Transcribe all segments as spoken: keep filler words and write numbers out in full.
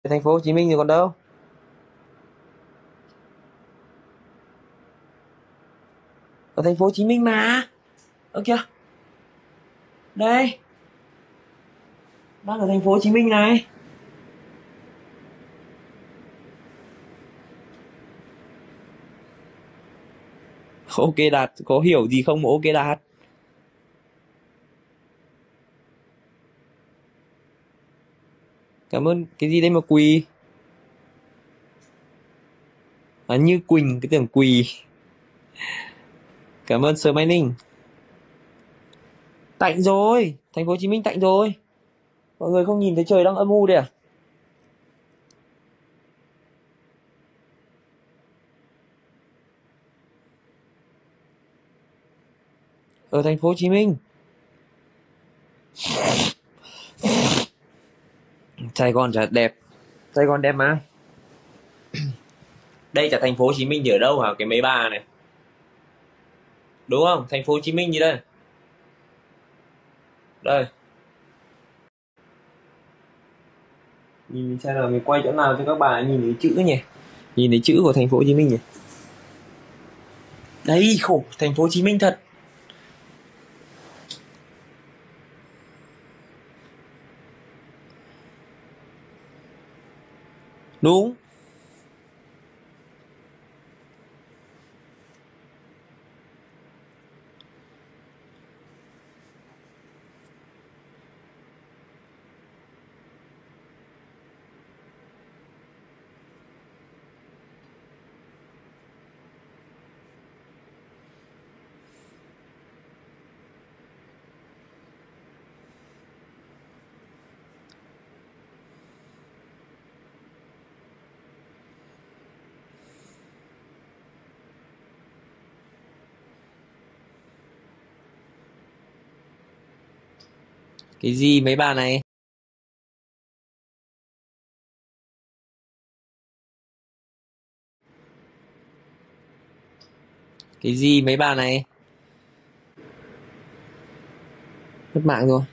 Thành phố Hồ Chí Minh thì còn đâu. Ở thành phố Hồ Chí Minh mà. Ơ kìa. Đây. Đang ở thành phố Hồ Chí Minh này. Ok Đạt, có hiểu gì không mà ok Đạt? Cảm ơn. Cái gì đây mà Quỳ? À, Như Quỳnh, cái tưởng Quỳ. Cảm ơn Sơ Mai Ninh. Tạnh rồi, thành phố Hồ Chí Minh tạnh rồi. Mọi người không nhìn thấy trời đang âm u đây à? Ở thành phố Hồ Chí Minh. Sài Gòn chả đẹp. Sài Gòn đẹp mà. Đây chả thành phố Hồ Chí Minh thì ở đâu hả cái mấy bà này? Đúng không? Thành phố Hồ Chí Minh gì đây? Đây. Nhìn xem nào, mình quay chỗ nào cho các bà nhìn thấy chữ nhỉ? Nhìn thấy chữ của thành phố Hồ Chí Minh nhỉ? Đây, khổ, thành phố Hồ Chí Minh thật. Đúng. Cái gì mấy bà này? Cái gì mấy bà này? Mất mạng rồi.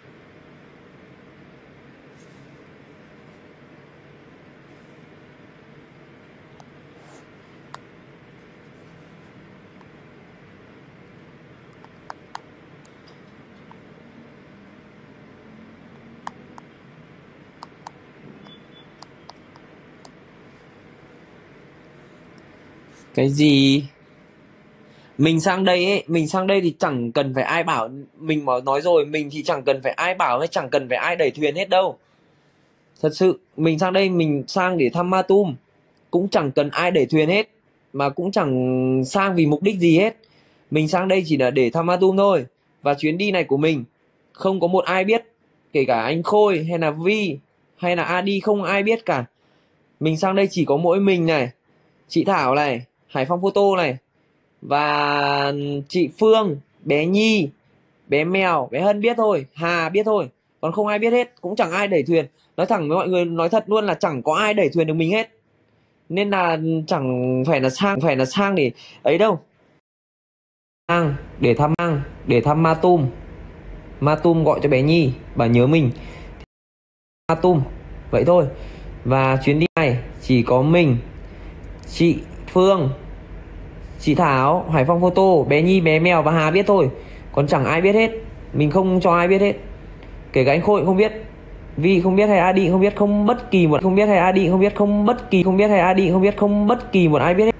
Cái gì? Mình sang đây ấy, mình sang đây thì chẳng cần phải ai bảo. Mình mà nói rồi, mình thì chẳng cần phải ai bảo hay chẳng cần phải ai đẩy thuyền hết đâu. Thật sự, mình sang đây mình sang để thăm Ma Tum. Cũng chẳng cần ai đẩy thuyền hết. Mà cũng chẳng sang vì mục đích gì hết. Mình sang đây chỉ là để thăm Ma Tum thôi. Và chuyến đi này của mình không có một ai biết. Kể cả anh Khôi hay là Vi hay là Adi, không ai biết cả. Mình sang đây chỉ có mỗi mình này, chị Thảo này, Hải Phong Photo này, và chị Phương, bé Nhi, bé Mèo, bé Hân biết thôi, Hà biết thôi. Còn không ai biết hết, cũng chẳng ai đẩy thuyền. Nói thẳng với mọi người, nói thật luôn là chẳng có ai đẩy thuyền được mình hết. Nên là chẳng phải là sang phải là sang để ấy đâu. Sang để thăm mang, để thăm Ma Tum. Ma Tum gọi cho bé Nhi, bà nhớ mình. Ma Tum, vậy thôi. Và chuyến đi này chỉ có mình, chị Phương, chị Thảo, Hải Phong Photo, bé Nhi, bé Mèo và Hà biết thôi. Còn chẳng ai biết hết. Mình không cho ai biết hết. Kể cả anh Khôi cũng không biết, Vi không biết, hay Adi không biết, không bất kỳ một không biết, hay Adi không biết, không bất kỳ không biết, hay Adi không biết, không bất kỳ một ai biết hết.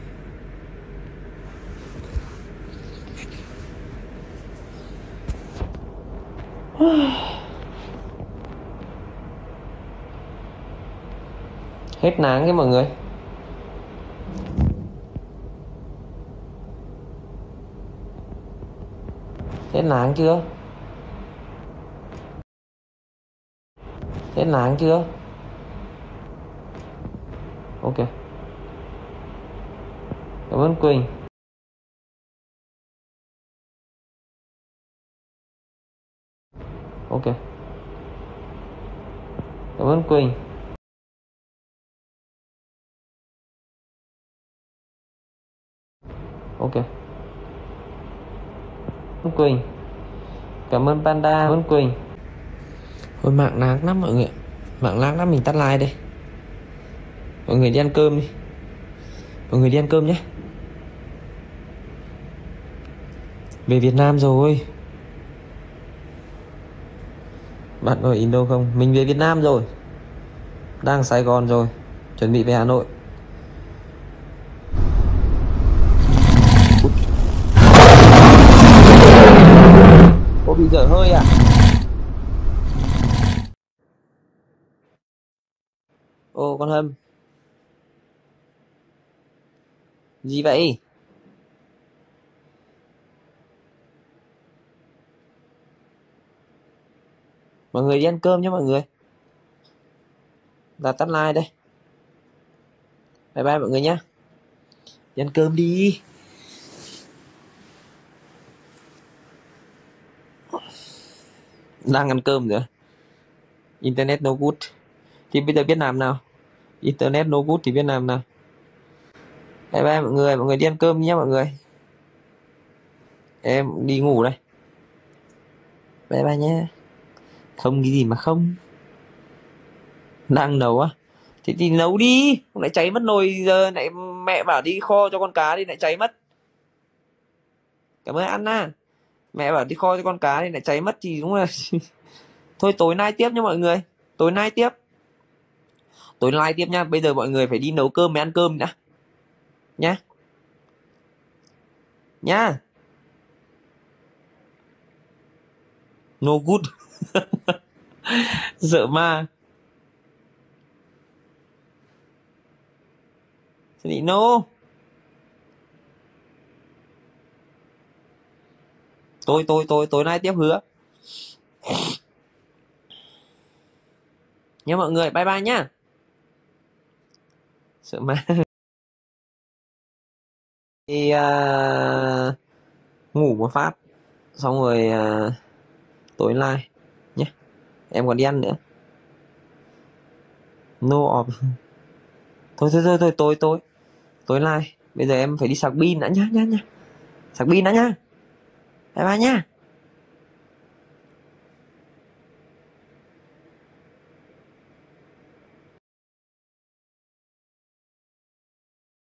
Hết nắng cái mọi người. Hết nắng chưa? Hết nắng chưa? Ok. Cảm ơn Quỳnh. Ok. Cảm ơn Quỳnh. Ok. Cảm ơn Quỳnh. Cảm ơn Panda. Cảm ơn Quỳnh. Thôi mạng nắng lắm mọi người. Mạng nắng lắm, mình tắt like đây. Mọi người đi ăn cơm đi, mọi người đi ăn cơm nhé. Về Việt Nam rồi. Bạn có ở Indo không? Mình về Việt Nam rồi, đang ở Sài Gòn rồi, chuẩn bị về Hà Nội. Cô bị dở hơi à? Ô con Hâm, gì vậy? Mọi người đi ăn cơm nhé mọi người. Là tắt like đây. Bye bye mọi người nhé. Đi ăn cơm đi. Đang ăn cơm nữa. Internet no good thì bây giờ biết làm nào? Internet no good thì biết làm nào? Bye bye mọi người, mọi người đi ăn cơm nhé mọi người. Em đi ngủ đây. Bye bye nhé. Không cái gì mà không. Đang nấu á? Thì thì nấu đi, lại cháy mất nồi giờ lại mẹ bảo đi kho cho con cá đi lại cháy mất. Cảm ơn ăn à. Mẹ bảo đi kho cho con cá đi lại cháy mất thì đúng là thôi tối nay tiếp nha mọi người. Tối nay tiếp. Tối nay tiếp nha. Bây giờ mọi người phải đi nấu cơm mới ăn cơm đã. Nhá. Nhá. No good. Sợ ma. Thì no. Tối tối tối tối nay tiếp hứa. Nhá mọi người, bye bye nhá. Sợ ma. Thì uh, ngủ một phát xong rồi uh, tối like nhé. Em còn đi ăn nữa. No off. Thôi thôi thôi thôi tối tối tối like. Bây giờ em phải đi sạc pin đã nhá nhá nhá. Sạc pin đã nhá. Bye bye nhá.